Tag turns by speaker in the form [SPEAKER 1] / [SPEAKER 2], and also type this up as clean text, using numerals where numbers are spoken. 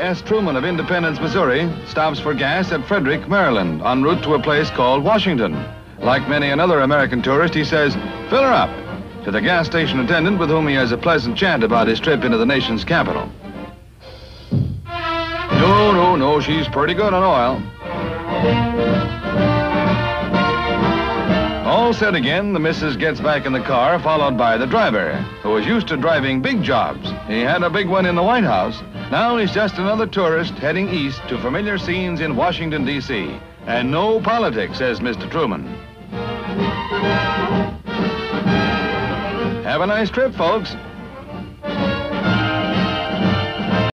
[SPEAKER 1] S. Truman of Independence, Missouri, stops for gas at Frederick, Maryland, en route to a place called Washington. Like many another American tourist, he says, "Fill her up," to the gas station attendant with whom he has a pleasant chat about his trip into the nation's capital. No, she's pretty good on oil. All set again, the missus gets back in the car, followed by the driver, who is used to driving big jobs. He had a big one in the White House. Now he's just another tourist heading east to familiar scenes in Washington, D.C. And no politics, says Mr. Truman. Have a nice trip, folks.